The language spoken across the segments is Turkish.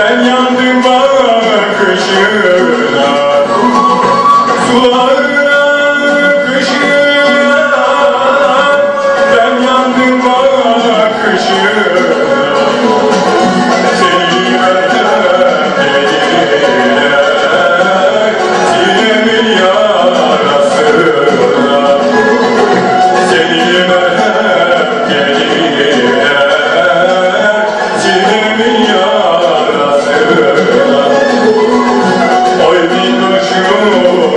Ben yandım bakışına, sularına kışına. Ben yandım bakışına, seni vermem dediler, sinemin yarasına. Seni vermem dediler, sinemin yarasına. Oy minnoşum,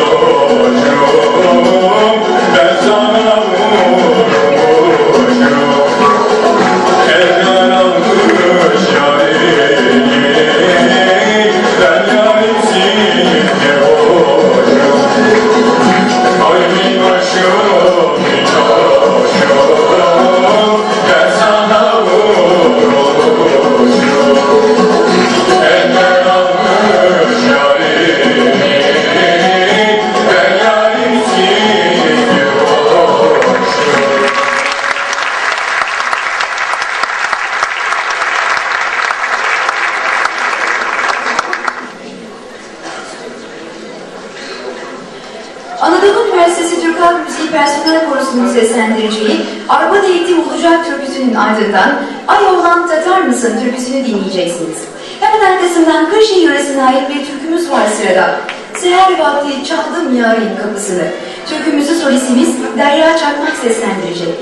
minnoşum, ben sana vurmuşum. Eller almış yarini, ben yarimsiz ne hoşum. Oy minnoşum, minnoşum, ben sana vurmuşum. Eller almış yarini, ben yarimsiz ne hoşum. Anadolu Üniversitesi Türk Halk Müziği Personel Korosu'nun seslendireceği Arpa Eğitim Olacak türküsünün ardından Ay Oğlan Tatar Mısın türküsünü dinleyeceksiniz. Hemen arkasından Kırşehir yöresine ait bir türkümüz var sırada. Seher vakti çaldım yarın kapısını. Türkümüzü solistimiz Derya Çakmak seslendirecek.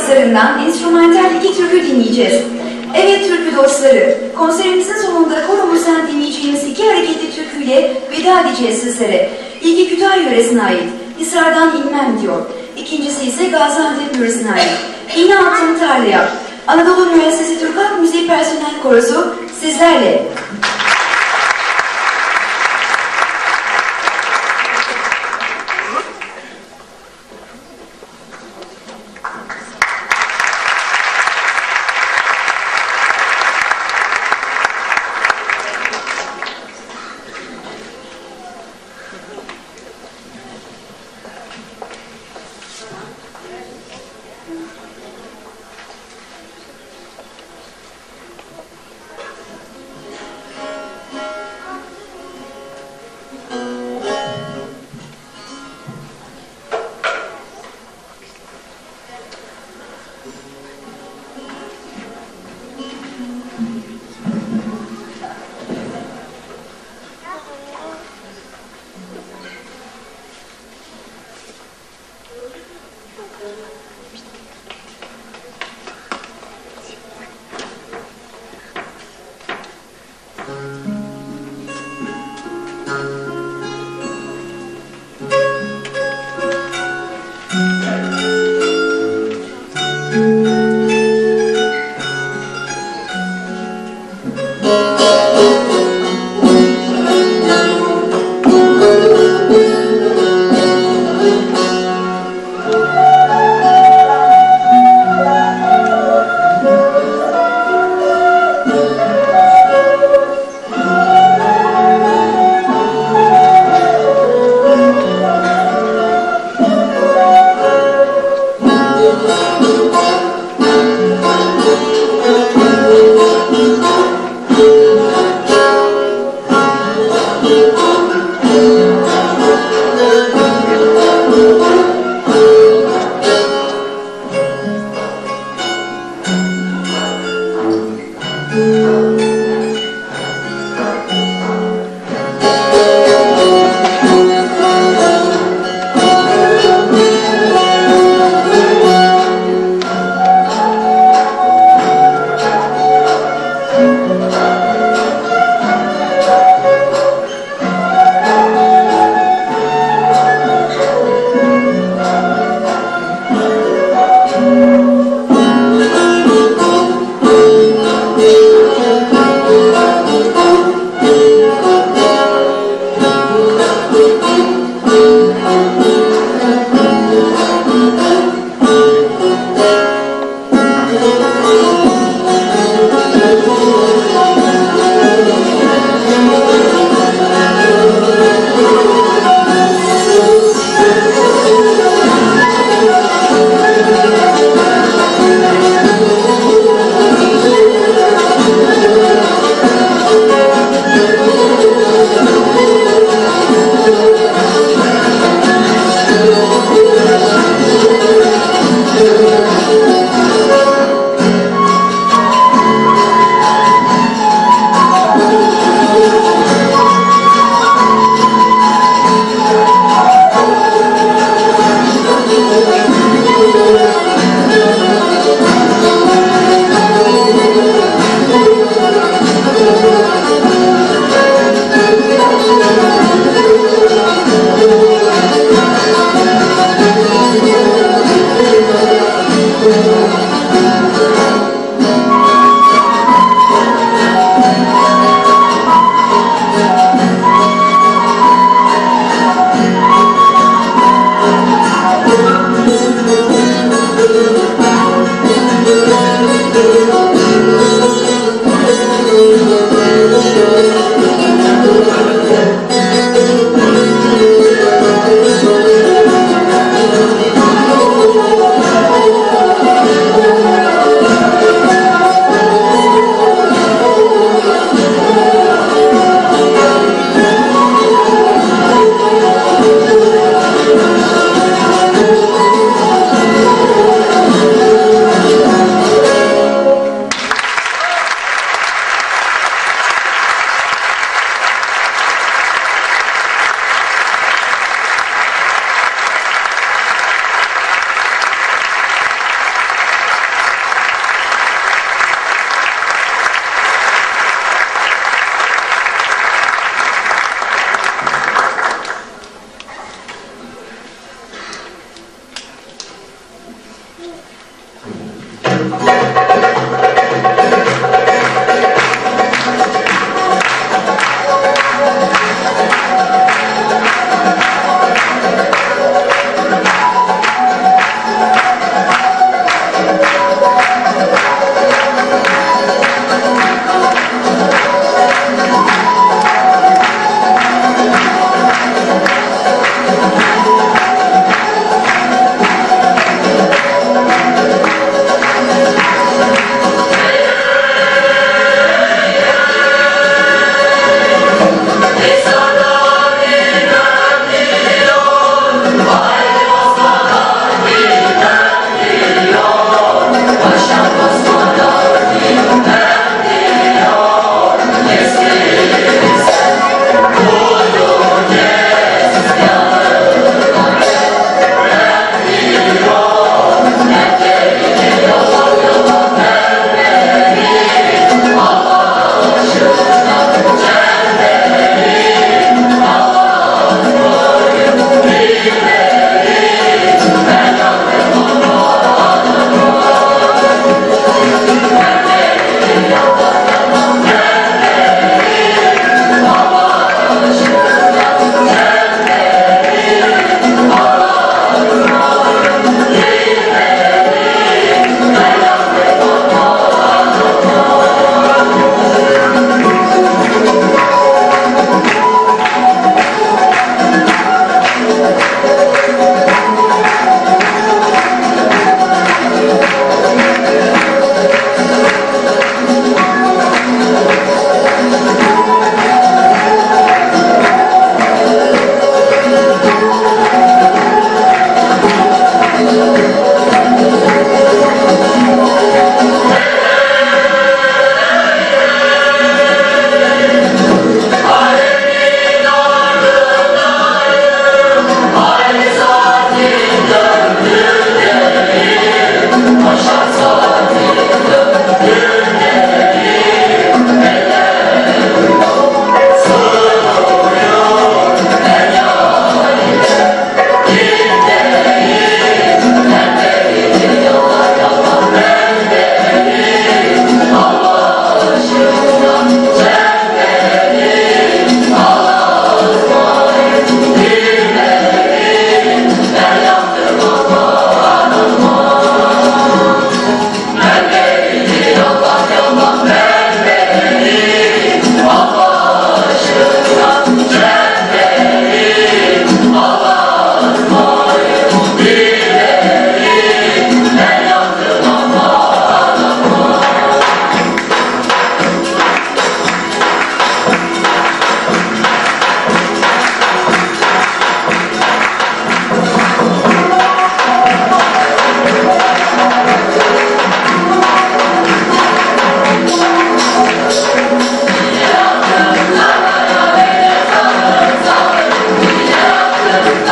Dostlarından enstrümantal 2 türkü dinleyeceğiz. Evet türkü dostları, konserimizin sonunda koromuzdan dinleyeceğimiz 2 hareketli türküyle veda edeceğiz sizlere. İlki Kütahya yöresine ait, İsrar'dan inmem diyor. İkincisi ise Gaziantep yöresine ait. İğne attım tarlaya. Anadolu Üniversitesi Türk Halk Müziği Personel Korosu sizlerle.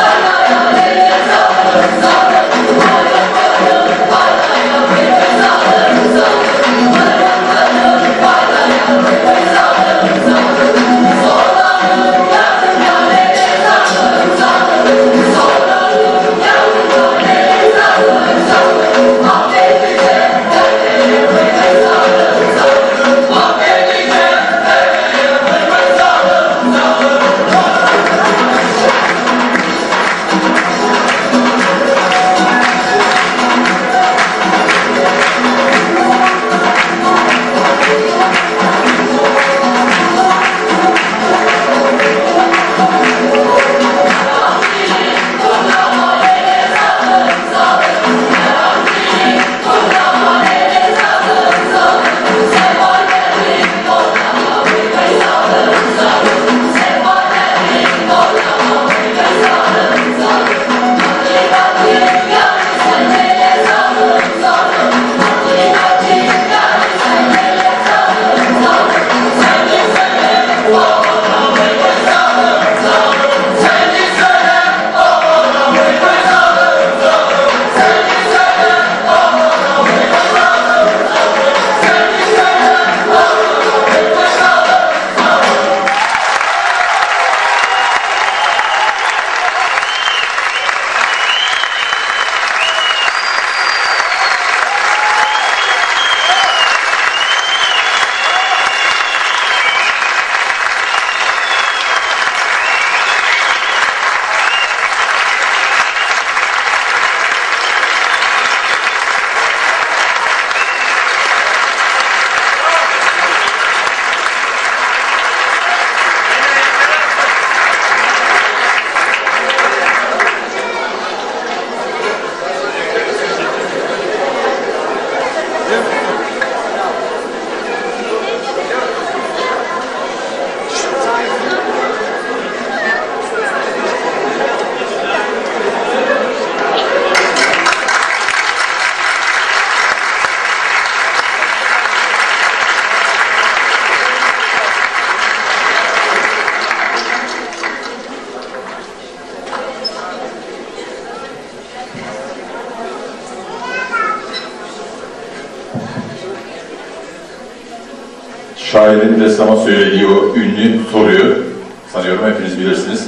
Şairin ressama söylediği o ünlü soruyu sanıyorum hepiniz bilirsiniz.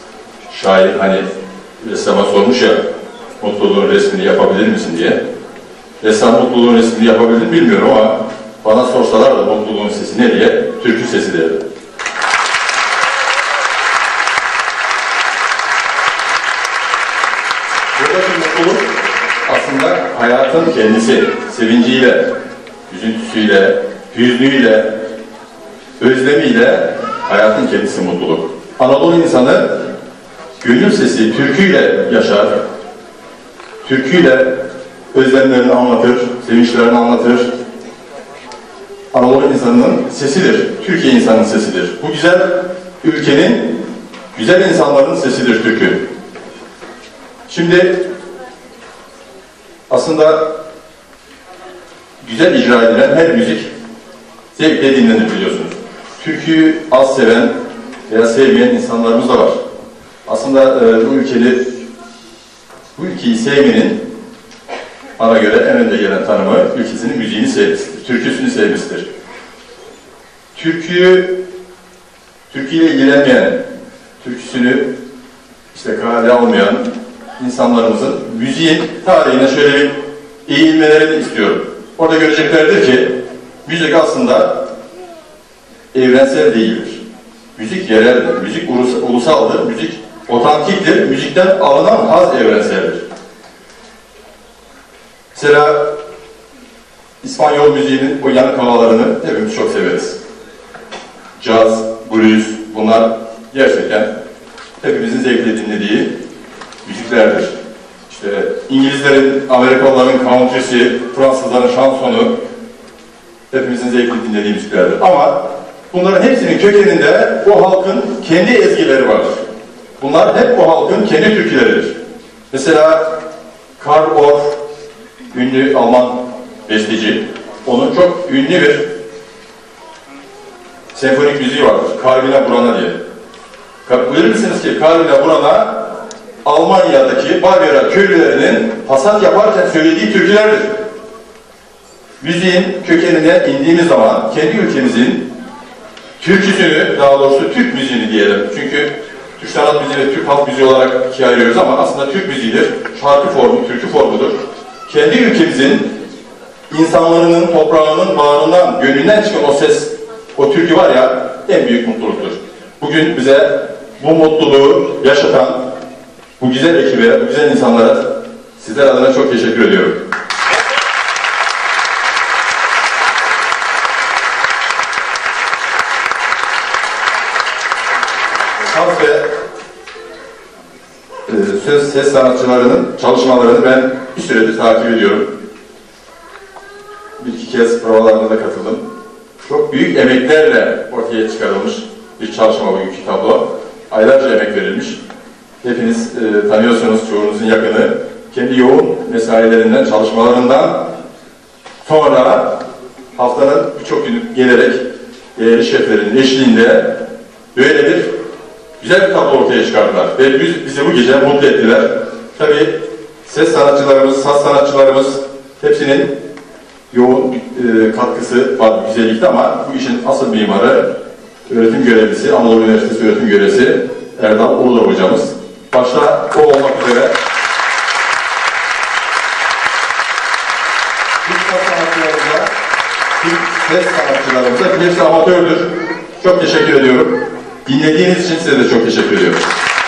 Şair hani ressama sormuş ya, mutluluğun resmini yapabilir misin diye. Ressam mutluluğun resmini yapabilir mi bilmiyorum ama bana sorsalar da mutluluğun sesi ne diye, türkü sesi derdi. Buradaki mutluluk aslında hayatın kendisi, sevinciyle, üzüntüsüyle, hüznüyle, özlemiyle hayatın kendisi mutluluk. Anadolu insanı gönül sesi türküyle yaşar, türküyle özlemlerini anlatır, sevinçlerini anlatır. Anadolu insanının sesidir, Türkiye insanının sesidir. Bu güzel ülkenin, güzel insanların sesidir türkü. Şimdi aslında güzel icra edilen her müzik zevkle dinlenir biliyorsunuz. Türküyü az seven veya sevmeyen insanlarımız da var. Aslında bu ülkeyi sevmenin bana göre en önde gelen tanımı ülkesinin müziğini sevmesidir, türküsünü sevmesidir. Türküyle ilgilenmeyen, türküsünü kale almayan insanlarımızın müziğin tarihine şöyle bir eğilmelerini istiyorum. Orada göreceklerdir ki müzik aslında evrensel değildir. Müzik yereldir, müzik ulusaldır, müzik otantiktir, müzikten alınan haz evrenseldir. Mesela İspanyol müziğinin o yanık havalarını hepimiz çok severiz. Caz, blues, bunlar gerçekten hepimizin zevkle dinlediği müziklerdir. İngilizlerin, Amerikalıların country'si, Fransızların şansonu hepimizin zevkle dinlediği müziklerdir. Ama bunların hepsinin kökeninde o halkın kendi ezgileri vardır. Bunlar hep o halkın kendi türküleridir. Mesela Karl Orff, ünlü Alman besteci, onun çok ünlü bir senfonik müziği vardır. Karvina Burana diye. Bilir misiniz ki Karvina Burana Almanya'daki Bavyera köylülerinin hasat yaparken söylediği türkülerdir. Müziğin kökenine indiğimiz zaman kendi ülkemizin türküsünü, daha doğrusu Türk müziğini diyelim. Çünkü Türk sanat müziği ve Türk halk müziği olarak ikiye ayırıyoruz ama aslında Türk müziğidir. Şarkı formu, türkü formudur. Kendi ülkemizin insanların toprağının bağrından, gönlünden çıkan o ses, o türkü var ya, en büyük mutluluktur. Bugün bize bu mutluluğu yaşatan bu güzel ekibe, bu güzel insanlara sizler adına çok teşekkür ediyorum. Saz ve ses sanatçılarının çalışmalarını ben bir süredir takip ediyorum. Bir iki kez provalarına da katıldım. Çok büyük emeklerle ortaya çıkarılmış bir çalışma, bugünkü tablo. Aylarca emek verilmiş. Hepiniz tanıyorsunuz, çoğunuzun yakını. Kendi yoğun mesailerinden, çalışmalarından sonra haftanın birçok günü gelerek değerli şeflerin eşliğinde böyle bir güzel bir tablo ortaya çıkardılar. Ve bizi bu gece mutlu ettiler. Tabii ses sanatçılarımız, saz sanatçılarımız hepsinin yoğun katkısı var güzellikte ama bu işin asıl mimarı öğretim görevlisi, Anadolu Üniversitesi öğretim görevlisi Erdal Uludağ hocamız. Başta o olmak üzere Türk saz sanatçılarımıza, Türk ses sanatçılarımıza hepsi amatördür. Çok teşekkür ediyorum. Dinlediğiniz için size de çok teşekkür ediyorum.